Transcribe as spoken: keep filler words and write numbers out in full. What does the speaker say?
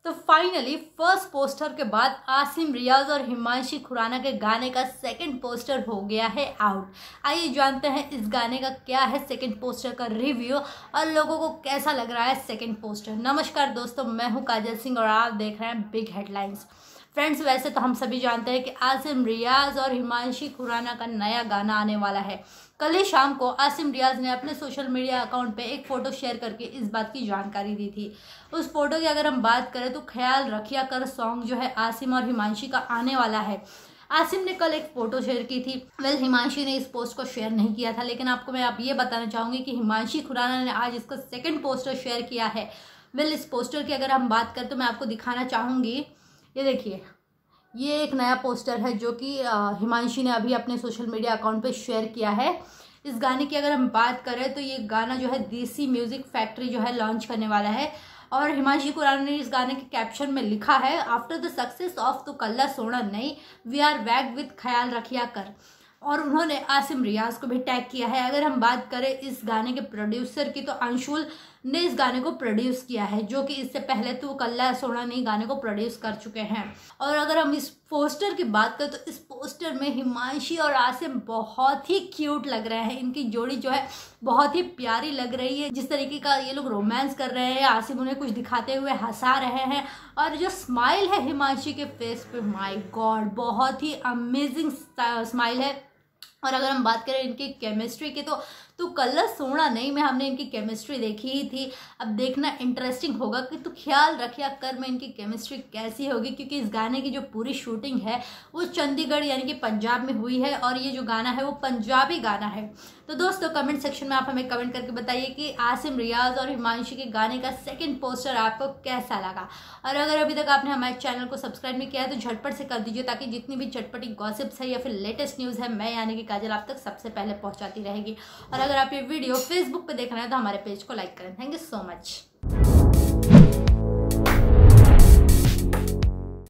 तो finally first poster के बाद आसिम रियाज और हिमांशी खुराना के गाने का सेकंड पोस्टर हो गया है आउट। आइए जानते हैं इस गाने का क्या है सेकंड पोस्टर का रिव्यू और लोगों को कैसा लग रहा है सेकंड पोस्टर। नमस्कार दोस्तों, मैं हूं काजल सिंह और आप देख रहे हैं बिग हेडलाइंस। फ्रेंड्स, वैसे तो हम सभी जानते हैं कि आसिम रियाज और हिमांशी खुराना का नया गाना आने वाला है। कल ही शाम को आसिम रियाज ने अपने सोशल मीडिया अकाउंट पे एक फ़ोटो शेयर करके इस बात की जानकारी दी थी। उस फोटो की अगर हम बात करें तो ख्याल रखिया कर सॉन्ग जो है आसिम और हिमांशी का आने वाला है। आसिम ने कल एक फ़ोटो शेयर की थी। वेल हिमांशी ने इस पोस्ट को शेयर नहीं किया था, लेकिन आपको मैं आप ये बताना चाहूँगी कि हिमांशी खुराना ने आज इसका सेकेंड पोस्टर शेयर किया है। वेल इस पोस्टर की अगर हम बात करें तो मैं आपको दिखाना चाहूँगी, ये देखिए, ये एक नया पोस्टर है जो कि हिमांशी ने अभी अपने सोशल मीडिया अकाउंट पे शेयर किया है। इस गाने की अगर हम बात करें तो ये गाना जो है देसी म्यूजिक फैक्ट्री जो है लॉन्च करने वाला है और हिमांशी खुराना ने इस गाने के कैप्शन में लिखा है, आफ्टर द सक्सेस ऑफ तो कल्ला सोना नहीं, वी आर बैक विद ख्याल रखिया कर। और उन्होंने आसिम रियाज को भी टैग किया है। अगर हम बात करें इस गाने के प्रोड्यूसर की तो अंशुल ने इस गाने को प्रोड्यूस किया है, जो कि इससे पहले तो कल्ला सोना नहीं गाने को प्रोड्यूस कर चुके हैं। और अगर हम इस पोस्टर की बात करें तो इस पोस्टर में हिमांशी और आसिम बहुत ही क्यूट लग रहे हैं। इनकी जोड़ी जो है बहुत ही प्यारी लग रही है। जिस तरीके का ये लोग रोमांस कर रहे हैं, आसिम उन्हें कुछ दिखाते हुए हंसा रहे हैं और जो स्माइल है हिमांशी के फेस पे, माय गॉड, बहुत ही अमेजिंग स्माइल है। और अगर हम बात करें इनकी केमिस्ट्री की तो तो कल्ला सोना नहीं में हमने इनकी केमिस्ट्री देखी ही थी। अब देखना इंटरेस्टिंग होगा कि तो ख्याल रखिया कर में इनकी केमिस्ट्री कैसी होगी, क्योंकि इस गाने की जो पूरी शूटिंग है वो चंडीगढ़ यानी कि पंजाब में हुई है और ये जो गाना है वो पंजाबी गाना है। तो दोस्तों कमेंट सेक्शन में आप हमें कमेंट करके बताइए कि आसिम रियाज और हिमांशी के गाने का सेकंड पोस्टर आपको कैसा लगा। और अगर अभी तक आपने हमारे चैनल को सब्सक्राइब नहीं किया है तो झटपट से कर दीजिए, ताकि जितनी भी चटपटी गॉसिप्स है या फिर लेटेस्ट न्यूज़ है मैं यानी कि काजल आप तक सबसे पहले पहुंचाती रहेगी। और अगर आप ये वीडियो फेसबुक पे देख रहे हैं तो हमारे पेज को लाइक करें। Thank you so much.